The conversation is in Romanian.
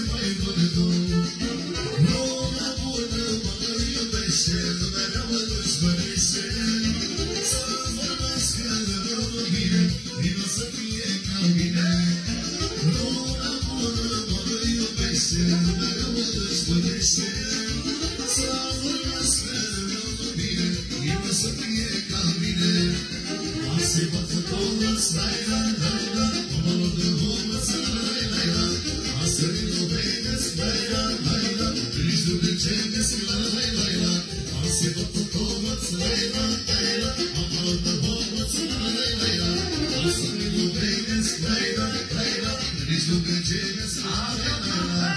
mai vândut. Lumea bună mă iubește, mereu mă dușmănește. Să vorbească rău bine, vino să fie ca mine. Lumea bună mă iubește, mereu mă dușmănește. Să vorbească rău bine, vino să fie ca mine. Asi bată toți, lai la lai la, omul de homoț, lai lai la. Asta iubesc, lai la lai la, nici nu decenesc, lai lai la. Asi bată toți, lai la lai la, omul de homoț, lai lai la. Asta iubesc, lai la lai la, nici nu decenesc, lai lai la.